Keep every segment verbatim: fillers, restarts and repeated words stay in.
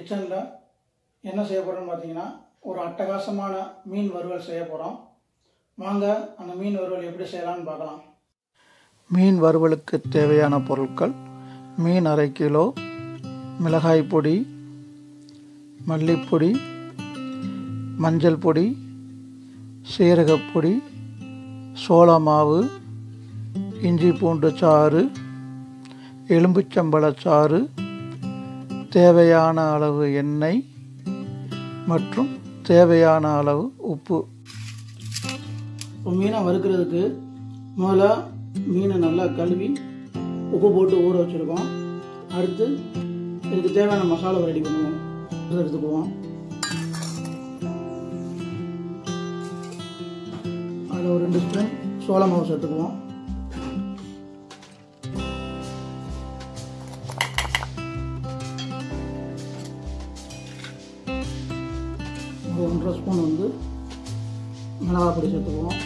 கிச்சனில் என்ன செய்ய போகிறோம்னு பார்த்தீங்கன்னா ஒரு அட்டகாசமான மீன் வறுவல் செய்ய போகிறோம். வாங்க அந்த மீன் வறுவல் எப்படி செய்யலாம்னு பார்க்கலாம். மீன் வறுவலுக்கு தேவையான பொருட்கள்: மீன் அரை கிலோ, மிளகாய் பொடி, மல்லிப்பொடி, மஞ்சள் பொடி, சீரகப்பொடி, சோள மாவு, இஞ்சி பூண்டு சாறு, எலும்புச்சம்பழச்சாறு, தேவையான அளவு எண்ணெய் மற்றும் தேவையான அளவு உப்பு. மீனை வறுக்கிறதுக்கு முதல்ல மீனை நல்லா கழுவி உப்பு போட்டு ஊற வச்சுருக்கோம். அடுத்து இதுக்கு தேவையான மசாலா ரெடி பண்ணுவோம். எடுத்துக்குவோம். அதில் ஒரு ரெண்டு ஸ்பூன் சோள மாவு சேர்த்துக்குவோம். ஒரு ஒன்றரை ஸ்பூன் வந்து மிளகாய் பொடி சேர்த்துக்குவோம்.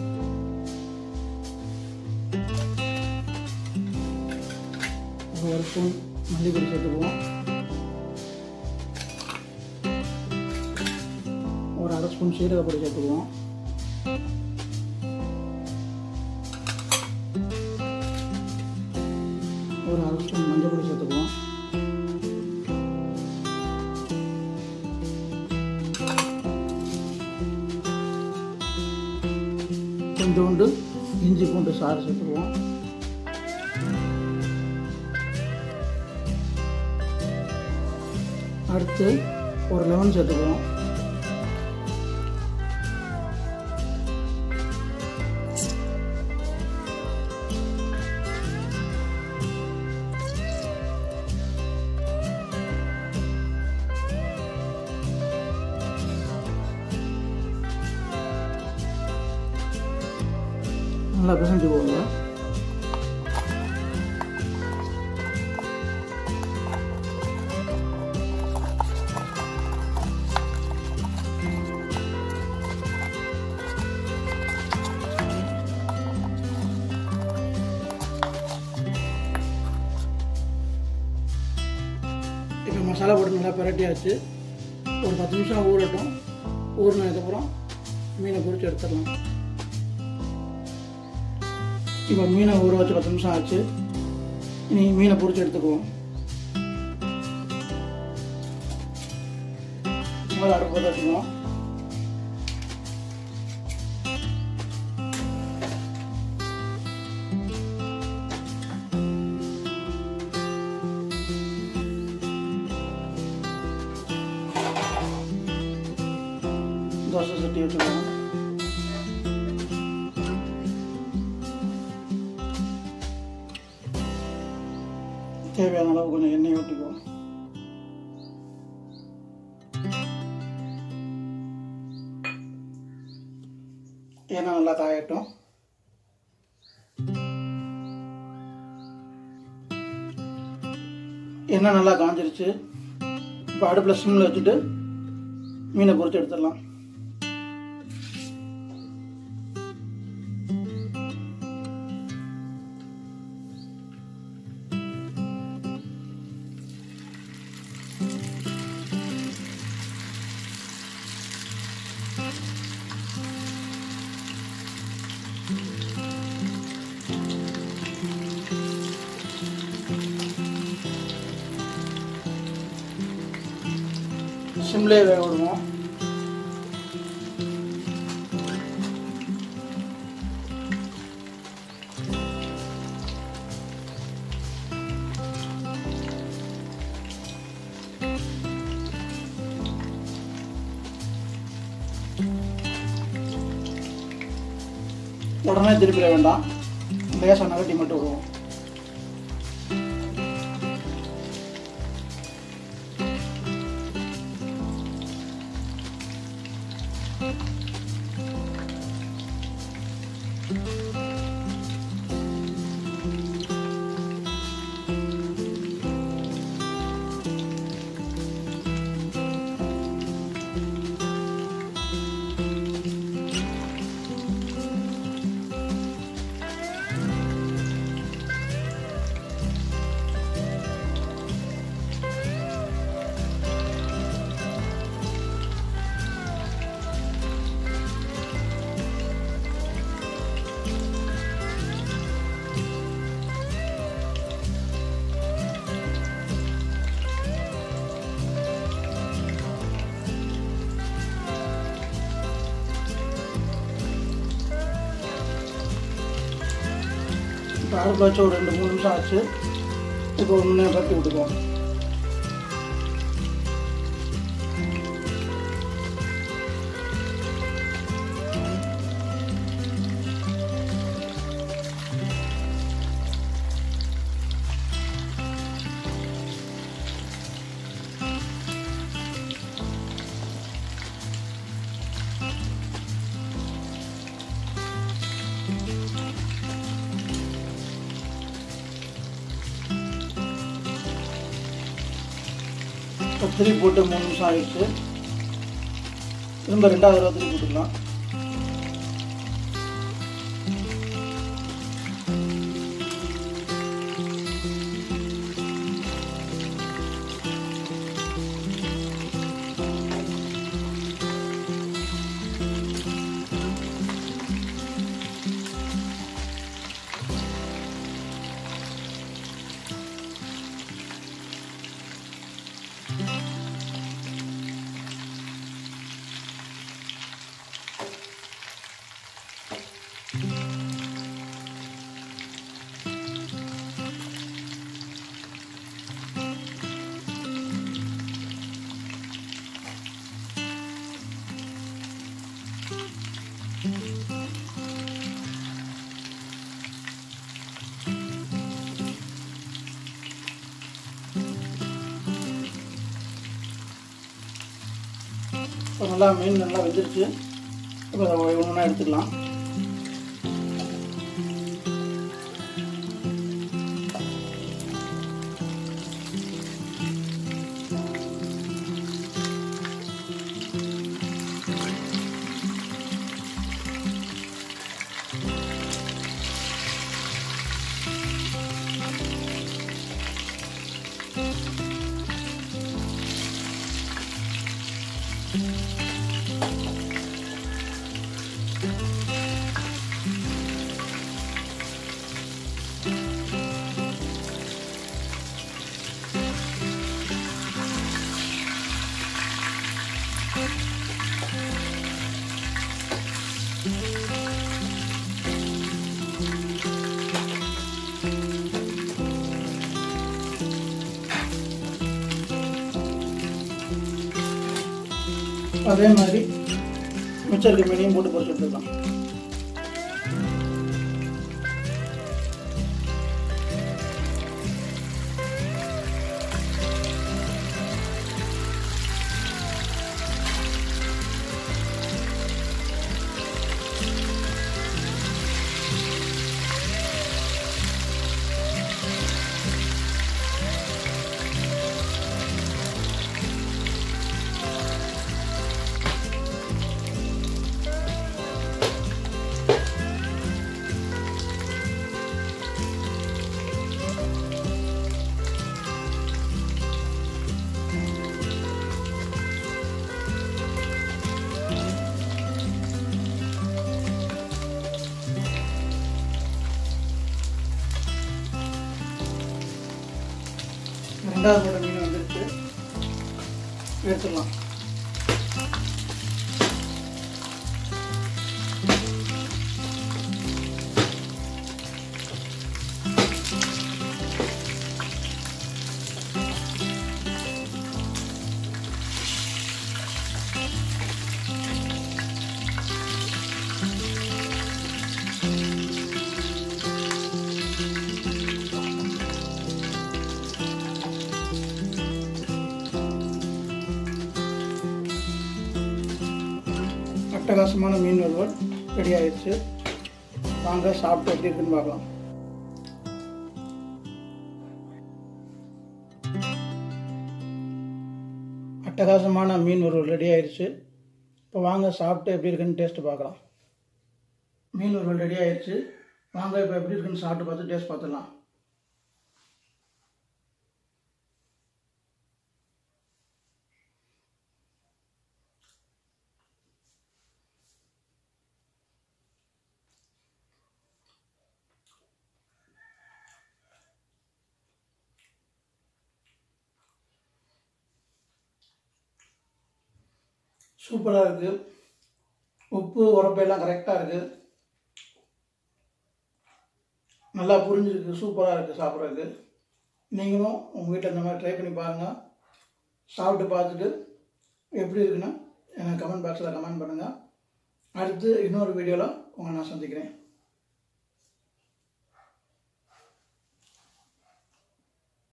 ஒரு ஸ்பூன் மல்லிப்பொடி சேர்த்துக்குவோம். ஒரு அரை ஸ்பூன் சீரகப்பொடி சேர்த்துக்குவோம். ஒரு அரை ஸ்பூன் மஞ்சள் பொடி சேர்த்துக்குவோம். கொஞ்சோண்டு இஞ்சி பூண்டு சாறு சேர்த்துக்குவோம். அடுத்து ஒரு லெமன் சேர்த்துக்குவோம். நல்லா பிசைஞ்சு போங்க. இப்போ மசாலா போட்டு நல்லா பிரட்டியாச்சு. ஒரு பத்து நிமிஷம் ஊறட்டும். ஊறினதுக்கப்புறம் மீனை பொரிச்சு எடுத்துடலாம். இப்போ மீனை ஊற வச்சு பத்து நிமிஷம் ஆச்சு. இனி மீனை பொரிச்சு எடுத்துக்குவோம். முதல்ல அடுப்பு பற்ற வச்சுக்குவோம். தோசை சட்டி வச்சுக்குவோம். தேவையான அளவு கொஞ்சம் எண்ணெய் ஊற்றிக்குவோம். எண்ணெய் நல்லா காயட்டும். எண்ணெய் நல்லா காஞ்சிருச்சு. இப்போ அடுப்பில் சிம்மில் வச்சுட்டு மீனை பொரிச்சு எடுத்துடலாம். சிம்லே வேக விடுவோம். உடனே திருப்பிட வேண்டாம். லேசாக நகட்டி மட்டும் விடுவோம். அடுப்பில் வச்சு ஒரு ரெண்டு மூணு நிமிஷம் ஆச்சு. இப்போ ஒன்று பற்றி விட்டுக்குவோம். திரி போட்டு மூணு நிமிஷம் ஆகிடுச்சு. திரும்ப ரெண்டாவது தடவை திரி போட்டுக்கலாம். இப்போ நல்லா மீன் நல்லா வெந்துருச்சு. இப்போ அதை ஒன்றா எடுத்துக்கலாம். அதே மாதிரி மிச்சம் இருக்க மீனையும் போட்டு பொரிச்சு எடுத்துக்கலாம். ரெண்டாவது போட்ட மீன் வந்துருச்சு, எடுத்துடலாம். அட்டகாசமான மீன் வறுவல் ரெடி ஆயிடுச்சு. வாங்க சாப்பிட்டு எப்படி இருக்குன்னு பார்க்கலாம். அட்டகாசமான மீன் வறுவல் ரெடி ஆயிடுச்சு. இப்போ வாங்க சாப்பிட்டு எப்படி இருக்குன்னு டேஸ்ட்டு பார்க்கலாம். மீன் வறுவல் ரெடி ஆயிடுச்சு. வாங்க இப்போ எப்படி இருக்குன்னு சாப்பிட்டு பார்த்து டேஸ்ட் பார்த்துடலாம். சூப்பராக இருக்குது. உப்பு உரப்பெல்லாம் கரெக்டாக இருக்குது. நல்லா புரிஞ்சிருக்கு, சூப்பராக இருக்குது சாப்பிட்றதுக்கு. நீங்களும் உங்கள் வீட்டில் இந்த மாதிரி ட்ரை பண்ணி பாருங்கள். சாப்பிட்டு பார்த்துட்டு எப்படி இருக்குன்னு எனக்கு கமெண்ட் பாக்ஸில் கமெண்ட் பண்ணுங்கள். அடுத்து இன்னொரு வீடியோவில் உங்களை நான் சந்திக்கிறேன்.